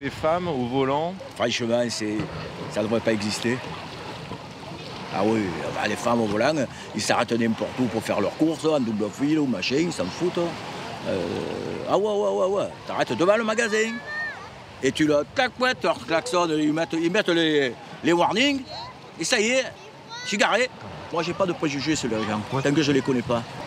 Les femmes au volant? Franchement, ça ne devrait pas exister. Ah oui, les femmes au volant, ils s'arrêtent n'importe où pour faire leurs courses, en double fil ou machin, ils s'en foutent. Ah ouais. T'arrêtes devant le magasin. Et tu le tac-pouette, leur klaxon, ils mettent les warnings. Et ça y est, je suis garé. Moi, j'ai pas de préjugés sur les gens, tant que je les connais pas.